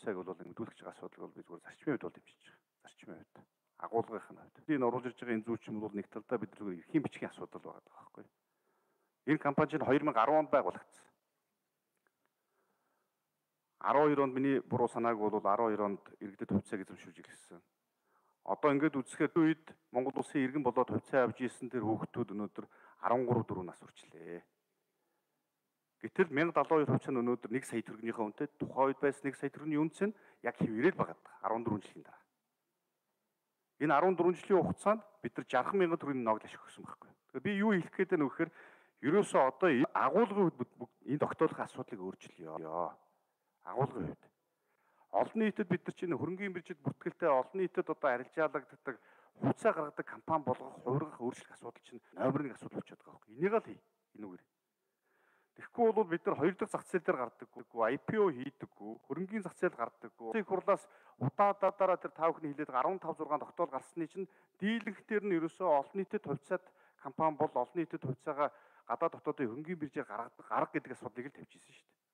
хувьцааг бол нэмэгдүүлэх байгаа асуудал бол бид зүгээр зарчмын хувьд бол дэмжиж байгаа. Зарчмын хувьд. Агуулгын хувьд. Энэ оруулж ирж байгаа энэ зүйчин бол нэг талдаа бид зүгээр эрхийн бичгийн асуудал байгаа байхгүй. Энэ компани чинь 2010 онд байгуулагдсан. 12 онд миний буруу санааг бол 12 онд иргэдэд хувьцааг эзэмшүүлж ирсэн. Одоо ингээд үзэхэд үед Монгол улсын иргэн болоод хувьцаа авч ирсэн тэр хүүхдүүд өнөөдөр 13-4 нас хүрчлээ. Гэтэл 1072 хувьцаа нь өнөөдөр 1 сая төгрөгийнхөө үнэтэй тухайн үед байсан 1 сая төгрөгийн үнэс нь яг хэвээрэл байгаа 14 жилийн дараа. Энэ 14 жилийн хугацаанд бид нар 60 мянган төгрөгийн ногд ашиг өгсөн байхгүй. Тэгэхээр би юу хэлэх гээд байна вэ гэхээр ерөөсөө одоо агуулгын үед энэ тогтоолох асуудлыг өөрчилъё. Агуулгын үед. Олон нийтэд бид нар чинь хөрөнгөний биржид бүртгэлтэй олон нийтэд одоо арилжаалагддаг хувьцаа гаргадаг компани болгох, хувиргах, өөрчлөх асуудал чинь номер 1 асуудал болчиход байгаа байхгүй. Энийг л хий. Энүүгээр. Тэгэхгүй бол бид нар хоёр дахь зах зээл дээр гардаггүй, IPO хийдэггүй, хөрөнгөний зах зээл гардаггүй. Улсын хурлаас удаадаараа тэр тав хүн хилээд 15 6 тогтоол гарсны чинь дийлэнх дээр нь ерөөсөө олон нийтэд хувьцаат компани бол олон нийтэд хувьцаагаа гадаад дотоодын хөрөнгөний биржээр гаргадаг арга гэдэг асуудлыг л тавьчихсан шүү дээ.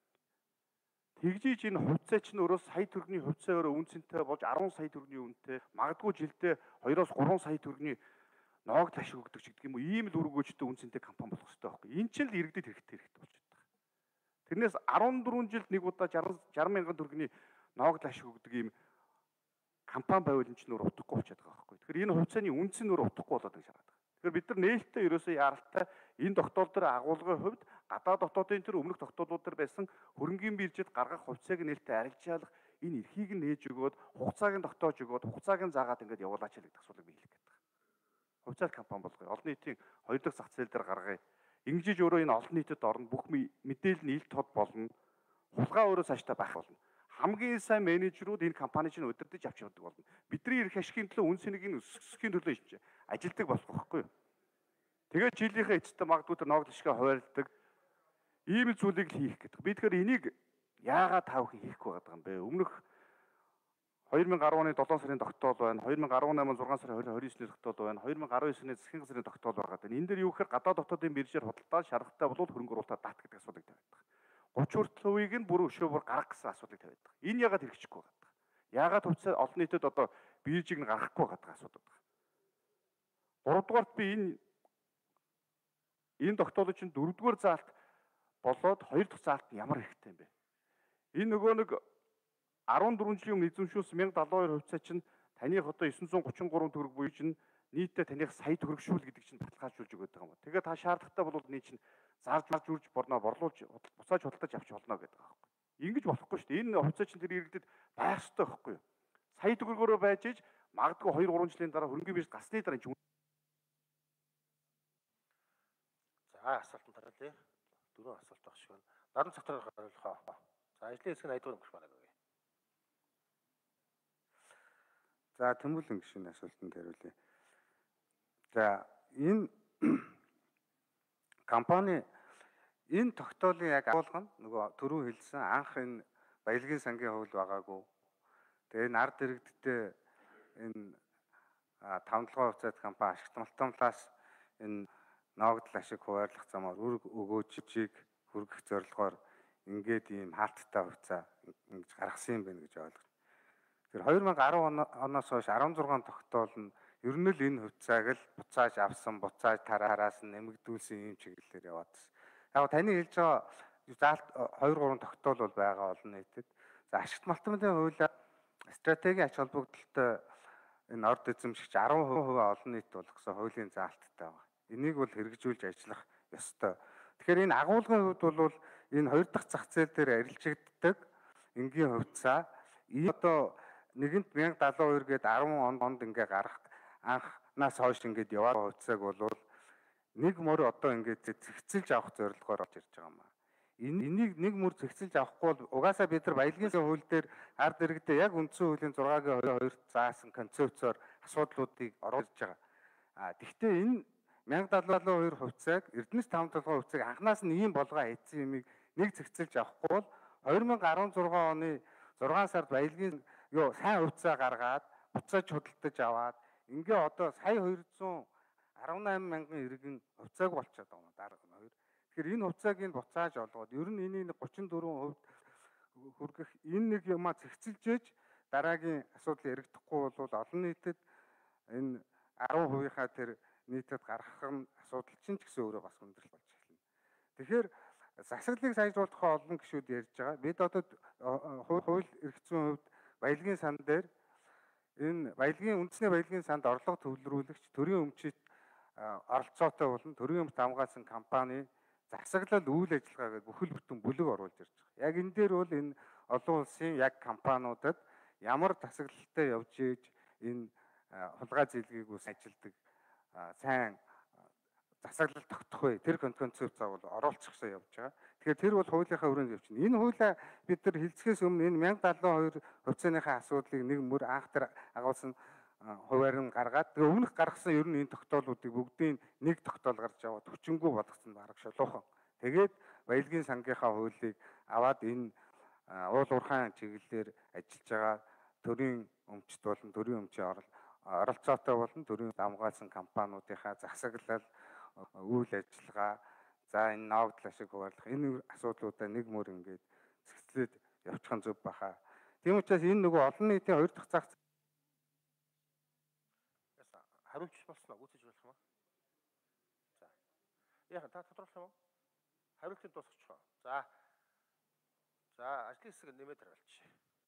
Тэгжиж энэ хувьцаа чинь өөрөө сая төгрөгийн хувьцаа өөрөө үнцэнтэй болж 10 сая төгрөгийн үнэтэй магадгүй жилдээ 2-оос 3 сая төгрөгийн ноогд ашиг өгдөг ч гэдэг юм уу ийм л өргөөжтэй үнцэнтэй компани болох хэрэгтэй байхгүй. Энэ ч л иргэдэд хэрэгтэй болчиход байгаа. Тэрнээс 14 жилд нэг удаа 60 мянган төгрөгийн ноогд ашиг өгдөг ийм компани байвал энэ ч нөр утгагүй болчиход байгаа байхгүй. Тэгэхээр энэ хувьцааны үнц нь нөр утгагүй болоод байгаа шаардлага. Тэгэхээр бид нар нээлттэй ерөөсөө яаралтай энэ тогтоол дээр агуулгын хувьд гадаад дотоодын тэр өмнөх тогтоолууд дээр байсан хөрөнгөний биржид гаргах хувьцааг нээлттэй арилжаалах энэ эрхийг нь нээж өгөөд хугацааг нь тогтоож өгөөд хугацааг нь заагаад ингээд явуулаач гэдэг асуулыг би хэлэх гээд байна. Хувьцаат компани болгоё. Олон нийтийн хоёр дахь зах зээл дээр гаргая. Ингэж өөрөө энэ олон нийтэд орно. Бүх мэдээлэл нь ил тод болно. Хулгай өөрөө цаашдаа байх болно. Хамгийн сайн менежерүүд энэ компани чинь удирдах авч явдаг болно. Бидний эрх ашигын төлөө үн цэнийг өсгөхийн төлөө ажилдаг болох байхгүй юу? Тэгээд жилийнхээ эцэстээ магадгүй тэр ноогд ашигаа хуваалдаг ийм зүйлийг л хийх гэдэг. Би тэгэхээр энийг яагаад таавхан хийхгүй байгаа юм бэ? Өмнөх 2010 оны 7 сарын тогтоол байна. 2018 6 сарын 29-ний тогтоол байна. 2019 оны засгийн газрын тогтоол байгаа гэдэг. Энэ дээр юу гэхээр гадаад дотоодын биржээр худалдаа шаргатай болоод хөрөнгө оруулалтаа даат гэдэг асуудыг тавиад байгаа. 30%-ийг нь бүр өшөө бүр гарах гэсэн асуудыг тавиад байгаа. Энэ яагаад хэрэгжихгүй байгаа. Яагаад хувьцаа олон нийтэд одоо биржийг нь гаргахгүй байгаа асуудаг байна. Гуравдугаарт би энэ тогтоолын чинь дөрөвдүгээр заалт болоод хоёр дахь заалт нь ямар хэрэгтэй юм бэ? Энэ нөгөө нэг 14 жилийн өмнө эзэмшүүлсэн 1072 хувьцаа чинь таних одоо 933 төгрөг буюу чинь нийтдээ таних сая төгрөг шүүл гэдэг чинь баталгаажуулж өгöd байгаа юм ба. Тэгээд та шаардлагатай бол энэ чинь зарж үрж борноо борлуулж буцааж худалдаж авч болно гэдэг байгаа байхгүй. Ингэж болохгүй шүү дээ. Энэ хувьцаа чинь тэр иргэдэд байх ёстой байхгүй юу? Сая төгрөгөөрөө байж иж магадгүй 2 3 жилийн дараа хөрөнгөний бирж гасны дараа чинь асуултанд хариулъя. 4 асуулт баг шиг байна. Наран цогцоор хариулах. За ажлын хэсэг нь айдвар өнгөрч байна гэвь. За Тэмүүлэн гишүүний асуултанд хариулъя. За энэ компани энэ тогтоолын яг агуулга нь нөгөө түрүү хэлсэн анх энэ баялагын сангийн хууль байгаагүй. Тэгээ энэ ард иргэдтэй энэ 5-7 хувьцаат компани ашигт малтамлаас энэ ноогдол ашиг хуваарлах замаар үр өгөөжийг хүргэх зорилгоор ингээд ийм хаалттай хувьцаа ингэж гаргасан юм байна гэж ойлгож. Тэр 2010 оноос хойш 16 тогтоол нь ер нь л энэ хувьцааг л буцааж авсан, буцааж тараас нь нэмэгдүүлсэн ийм чиглэлээр яваадсан. Яг таны хэлж байгаа заалт 2 3 тогтоол бол байгаа олон нийтэд. За ашигт малтмын хуулиар стратегийн ач холбогдолтой энэ орд эзэмшигч 10% олон нийт болгосон хуулийн заалттай байгаа. Энийг бол хэрэгжүүлж ажиллах ёстой. Тэгэхээр энэ агуулгын хувьд бол энэ хоёр дахь зах зээл дээр арилжигддаг энгийн хувьцаа одоо нэгэнт 1072 гээд 10 онд ингээ гарах анхнаас хойш ингээд яваад хувьцааг бол нэг мөр одоо ингээд зэгцэлж авах зорилгоор орж ирж байгаа юм аа. Энийг нэг мөр зэгцэлж авахгүй бол угаасаа бид нар баялагын хууль дээр ард иргэдээ яг үндсэн хуулийн 6-гийн 2-т заасан концепцоор асуудлуудыг оруулж байгаа. Тэгвэл энэ 1072 хувьцааг Эрдэнэс 5 толгой хувьцааг анхнаас нь ийм болгоо хийсэн юмыг нэг зэгцэлж авахгүй бол 2016 оны 6 сард баялагын сайн хувьцаа гаргаад буцааж худалдаж аваад ингээ одоо сая 218 мянган иргэн хувьцааг болчиход байгаа юм дарга нь хоёр. Тэгэхээр энэ хувьцааг нь буцааж олгоод ер нь энийг 34% хүргэх энэ нэг юмаа зэгцэлж ээж дараагийн асуудал яригдахгүй бол олон нийтэд энэ 10%-ийнхаа тэр нийтэд гаргах нь асуудал чинь ч гэсэн өөрөө бас хүндрэл болж эхэлнэ. Тэгэхээр засаглалыг сайжруулах тухай олон гишүүд ярьж байгаа. Бид одоо хууль эрх зүйн хувьд баялагын сан дээр энэ үндэсний баялагын санд орлого төвлөрүүлэгч төрийн өмчит оролцоотой болон төрийн өмч хамгаалсан компани засаглал үйл ажиллагаа гэдэг бүхэл бүтэн бүлэг оруулж ирж байгаа. Яг энэ дээр бол энэ олон улсын яг компаниудад ямар засаглалтай явж ийж энэ хулгай зээлгийг ус ажилдаг сайн засаглал тогтох вэ? Тэр концепц бол оруулчихсан явж байгаа. Тэгэхээр тэр бол хуулийнхаа өрөөнд явчихна. Энэ хуулиа бид нар хэлцгээс өмнө энэ 1072 хувьцааныхаа асуудлыг нэг мөр анх тэр агуулсан хуваар нь гаргаад тэгээ өмнөх гаргасан ер нь энэ тогтоолуудыг бүгдийг нэг тогтоол гарч аваад хүчингү болгосон бараг шолоохон. Тэгээд баялагын сангийнхаа хуулийг аваад энэ уул уурхайн чиглэлээр ажиллаж байгаа төрийн өмчт болон төрийн өмчийн оролцоотой болон төрийн хамгаалсан компаниудынхаа засаглал үйл ажиллагаа за энэ ноогдол ашиг хуваарлах энэ асуудлуудаа нэг мөр ингээд цэгцлээд явчих нь зөв баха. Тийм учраас энэ нөгөө олон нийтийн хоёр дахь цаг хариулж болсноо үүсэж болох юм аа. За. Яахан та тодруулах юм уу? Хариултыг дуусгачихоо. За. За, ажлын хэсэг нэмээд хариулчих.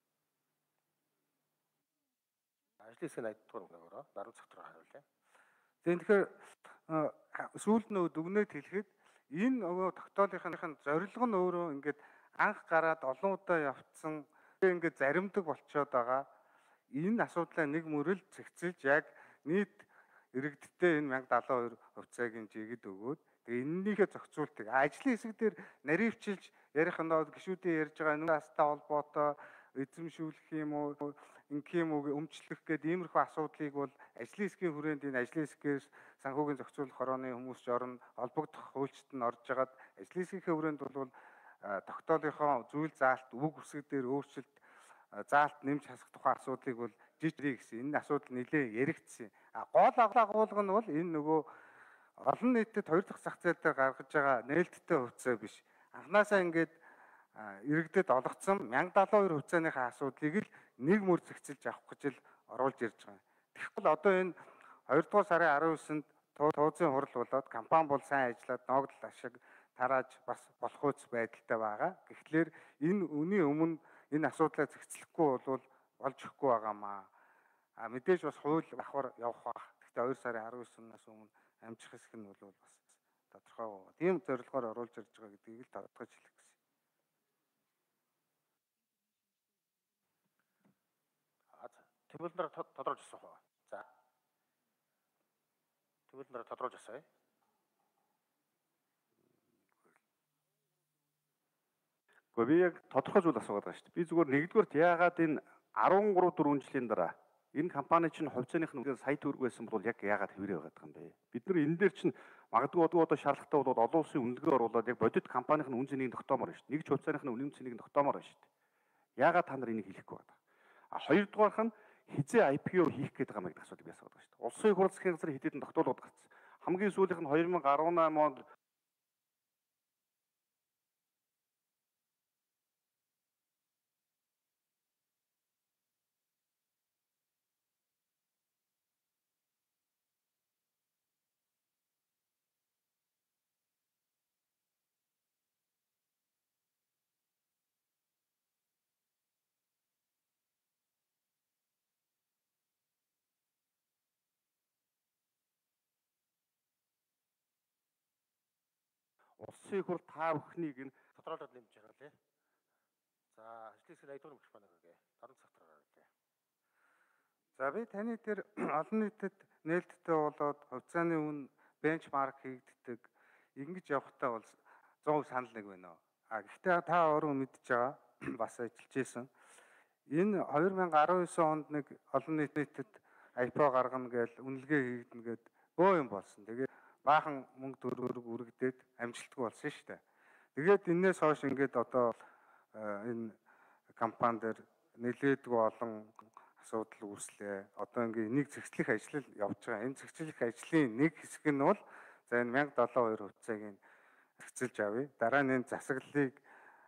Ажлын хэсэг 80 дугаар өгөөрөө даруй цагтаар хариулъя. Тэгэхээр сүүлд нөгөө дүгнээд хэлэхэд энэ нөгөө тогтоолынхын зорилго нь өөрөө ингээд анх гараад олон удаа явцсан ингээд заримдаг болчиход байгаа. Энэ асуудлаа нэг мөрөл зэгцэлж яг нийт иргэдтэй энэ 1072 хувьцаагийн жигэд өгөөд тэгээ энэнийхээ зохицуултыг ажлын хэсэг дээр наривчилж ярих нь гişүүдийн ярьж байгаа нүг астай холбоотой эзэмшүүлэх юм уу ингэх юм уу өмчлөх гэдэг иймэрхүү асуудлыг бол ажлын хэсгийн хүрээнд энэ ажлын хэсгээс санхүүгийн зохицуулах хорооны хүмүүс ч орно холбогдох хуульчид нь орж агаад ажлын хэсгийн хүрээнд бол тогтоолынхоо зүйл заалт үг үсэг дээр өөрчлөлт заалт нэмж хасах тухай асуудлыг бол жижиг гэсэн энэ асуудал нэлээд яригдсан. Гол агуулга нь бол энэ нөгөө олон нийтэд хоёр дахь зах зээл дээр гаргаж байгаа нээлттэй хувьцаа биш. Анхнаасаа ингээд иргэдэд олгоцсон 1072 хувьцааныхаа асуудлыг л нэг мөр зэгцэлж авах гэж л оруулж ирж байгаа. Тэгэхгүй одоо энэ 2 дугаар сарын 19-нд тууцын хурал болоод компани бол сайн ажиллаад ноогдол ашиг тарааж бас болох үс байдалтай байгаа. Гэхдээ энэ үний өмнө энэ асуудлаа зэгцлэхгүй бол болж ихгүй байгаамаа. Мэдээж бас хууль давхар явах бах. Гэхдээ 2 сарын 19-наас өмнө амжих хэсэг нь бол бас тодорхой. Тийм зорилгоор оруулж ирж байгаа гэдгийг л тодорхойлж хэлэх гэсэн. Тэмүүлэн дараа тодорхойлж асуух уу? За. Тэмүүлэн дараа тодорхойлж асууя. Гэхдээ би яг тодорхой зүйл асуугаад байгаа шүү дээ. Би зүгээр нэгдүгээрт яагаад энэ 13-4 жилийн дараа энэ компани чинь хувьцааных нь сая төгрөг байсан бол яг яагаад хэврээ байгаа юм бэ? Бид нар энэ дээр чинь магадгүй одоо шаардлагатай бол олон улсын үнэлгээ оруулаад яг бодит компанийн үн цэнийг тогтоомоор байна шүү дээ. Нэг ч хувьцааных нь үнийн цэнийг тогтоомоор байна шүү дээ. Яагаад та нар энийг хэлэхгүй байна? Хоёрдугаарх нь хизээ IPO хийх гээд байгаа юм гэдэг асуудал би асууад байгаа шүү дээ. Улсын их хурл засгийн газрын хэд хэдэн тогтоолууд гарсан. Хамгийн сүүлийнх нь 2018 онд улсын их хурл та бүхнийг энэ тодорхойлоод нэмж хариулъя. За, ажлын хэсэг 80 дугаар микрофон өгье. Даруй цагтаар хариулъя. За би таны тэр олон нийтэд нээлттэй болоод хувьцааны үн бенчмарк хийгддэг ингэж явахтаа бол 100% санал нэг байна. Гэхдээ та өөрөө мэдж байгаа бас ажиллаж исэн. Энэ 2019 онд нэг олон нийтэд IPO гаргана гэж үнэлгээ хийгдэнэ гэд бөө юм болсон. Тэгээд баахан мөнгө төгрөг үргдээд амжилтгүй болсон шүү дээ. Тэгээд энээс хойш ингээд одоо энэ компани дээр нэлээдгүй олон асуудал үүслээ. Одоо ингээд энийг зэгцлэх ажил явж байгаа. Энэ зэгцлэх ажлын нэг хэсэг нь бол за энэ 1072 хувьцааг нь зэгцэлж авъя. Дараа нь энэ засаглалыг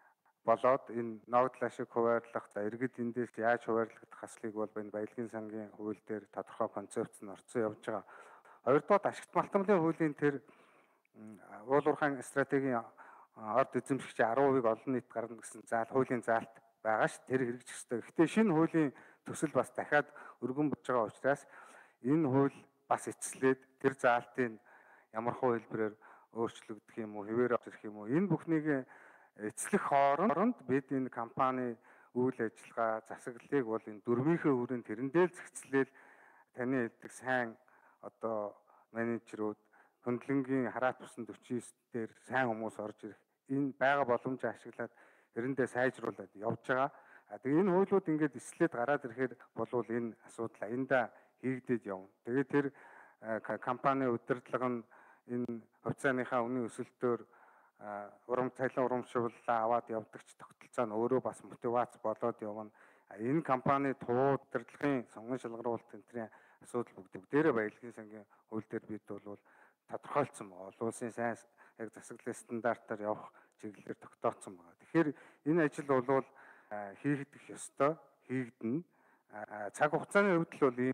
болоод энэ ногдлоо шиг хуваарлах, за иргэд эндээс яаж хуваарлагдах хаслыг бол энэ баялагын сангийн хууль дээр тодорхой концепц нь орцсон явж байгаа. Хоёрдугаар ашигт малтмлын хуулийн тэр уул уурхайн стратегийн орд эзэмшигчийн 10% олон нийт гарна гэсэн заал хуулийн заалт байгаа ш. Тэр хэрэгжих ёстой. Гэхдээ шинэ хуулийн төсөл бас дахиад өргөн болж байгаа учраас энэ хууль бас эцэслээд тэр заалтын ямар хэлбэрээр өөрчлөгдөх юм уу, хэвээр авч ирэх юм уу, энэ бүхнийг эцлэх хооронд бид энэ компани үйл ажиллагаа засаглалыг бол энэ дөрвийнхээ хүрээнд тэрэндээ л зэгцлээл таны хэлдэг сайн одоо менежерүүд хөндлөнгийн хараат тусан 49 дээр сайн хүмүүс орж ирэх энэ байгаа боломжийг ашиглаад тэрэндээ сайжруулад явж байгаа. Тэгээ энэ хуулиуд ингээд эслээд гараад ирэхээр болвол энэ асуудал аяндаа хийгдээд явна. Тэгээ тэр компани удирдлага нь энэ хувьцааныхаа үнийн өсөлтөөр цалин урамшууллаа аваад явдаг ч тогтолцоо нь өөрөө бас мотивац болоод явна. Энэ компани удирдлагын сонгон шалгаруулалт тэмдрийн асуудал бүгдээрээ баялагын сангийн хууль дээр бид бол тодорхойлцсон байгаа. Олон улсын сайн яг засаглалын стандартаар явах чиглэлээр тогтооцсон байгаа. Тэгэхээр энэ ажил бол хийгдэх ёстой, хийгдэнэ. Цаг хугацааны хувьд л бол ийм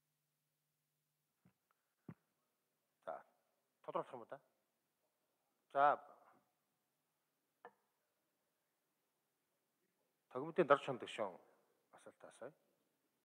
тодорхойлох юм да. За төгөмдийн дарж хамдаг шон асуулт асууя.